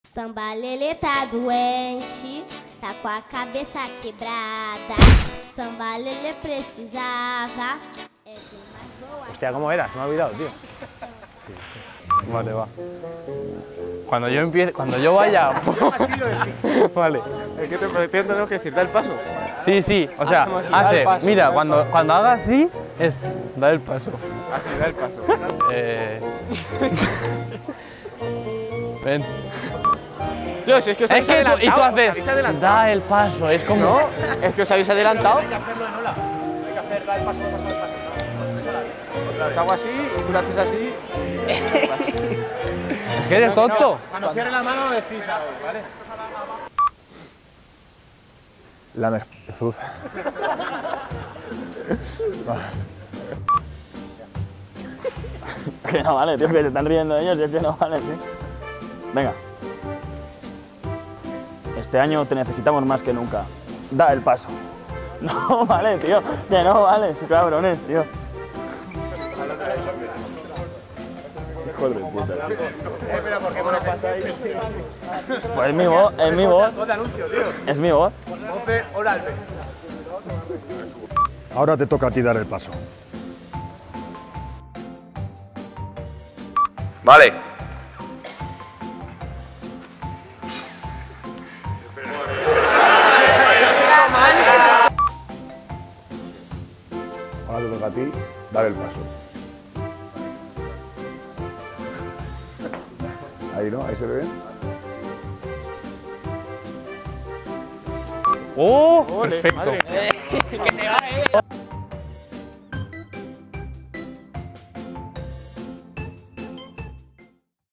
Samba Lelê tá doente, tá com a cabeça quebrada. Samba Lelê precisaba de más boas. Hostia, ¿cómo era? Se me ha olvidado, tío. Sí. Vale, va. Cuando yo empiece, cuando yo vaya... Así lo decís. Vale. Es que tenemos que decir, da el paso. Sí, sí, o sea, Da el hace... paso, Mira, da el cuando haga así, es... Da el paso. Así, da el paso. Ven. Tío, si es que os habéis adelantado. Y tú os haces... habéis adelantado. Da el paso, es como... No, es que os habéis adelantado. Hay que hacerlo en ola. Hay que hacer da el paso, paso, paso. Os hago así, y tú lo haces así. ¿Qué eres tonto? Cuando cierre la mano decís algo, ¿vale? La mejor. Que no vale, tío, que se están riendo ellos y es que no vale, tío. Venga. Este año te necesitamos más que nunca. Da el paso. No vale, tío. Que no vale, cabrones, tío. Hijo de puta. Pero ¿por qué me lo pasáis? Pues es mi voz, es mi voz. No te anuncio, tío. Es mi voz. Ope, oral. Ahora te toca a ti dar el paso. Vale. Ahora te toca a ti dar el paso. Ahí, ¿no? Ahí se ve. ¡Oh! Ole, Perfecto. madre. Que se va